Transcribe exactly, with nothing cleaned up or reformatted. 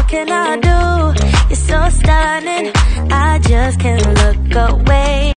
what can I do? You're so stunning, I just can't look away.